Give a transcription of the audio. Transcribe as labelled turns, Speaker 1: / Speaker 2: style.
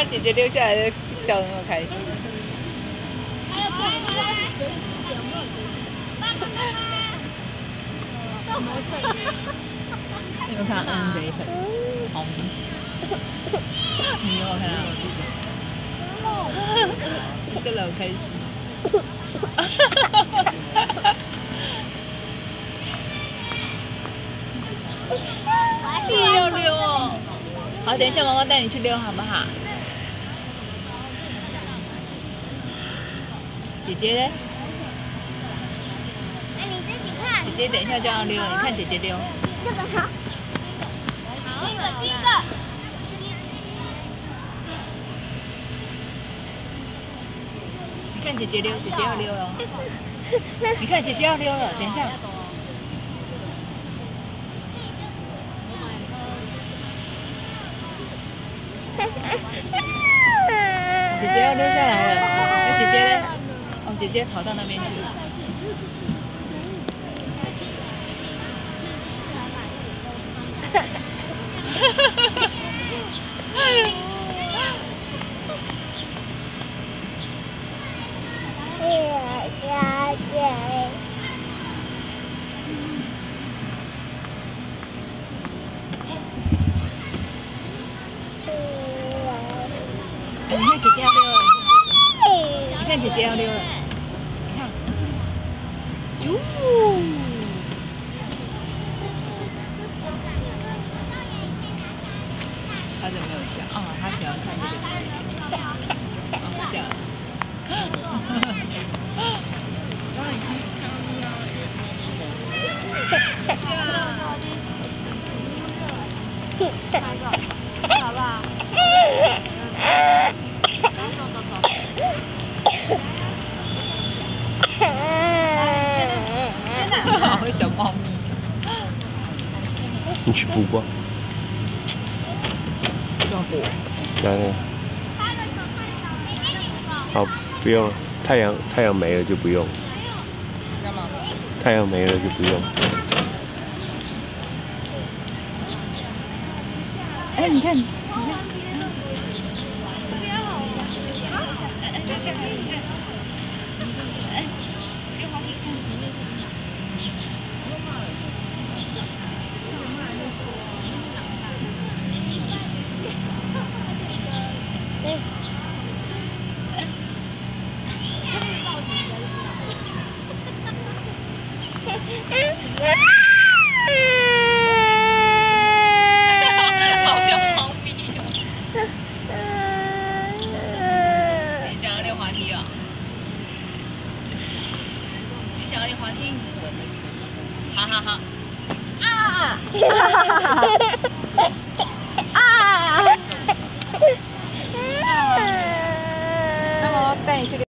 Speaker 1: 姐姐溜下来就笑得那么开心。
Speaker 2: 还有最后随时有没有？
Speaker 1: 你有看到恩这一份，好明显。你有没有看到？你笑得好开心。你要溜哦。好，等一下妈妈带你去溜好不好？姐姐呢？
Speaker 3: 哎，你自己看。
Speaker 1: 姐姐等一下就要溜了，你看姐姐溜。
Speaker 3: 这个好。
Speaker 2: 亲一个，亲一个。
Speaker 1: 你看姐姐溜，姐姐要溜了。你看姐姐要溜了，等一下。姐姐要溜下来了，那姐姐呢？哦，姐姐跑到那边去了。你看姐姐要溜了，你看姐姐要溜了，你看，哟，他怎么没有笑？哦，他喜欢看这个。哦，笑了。
Speaker 2: 好不好？
Speaker 1: 好小猫咪。
Speaker 4: 你去补光。
Speaker 1: 要补。
Speaker 4: 来来。好，不用了。太阳没了就不用。
Speaker 1: 干嘛？
Speaker 4: 太阳没了就不用。
Speaker 1: 哎，你看，你看。好像猫咪哦。你想要溜滑梯哦？你想要溜滑梯？好好好。啊！啊！那妈妈带你去溜。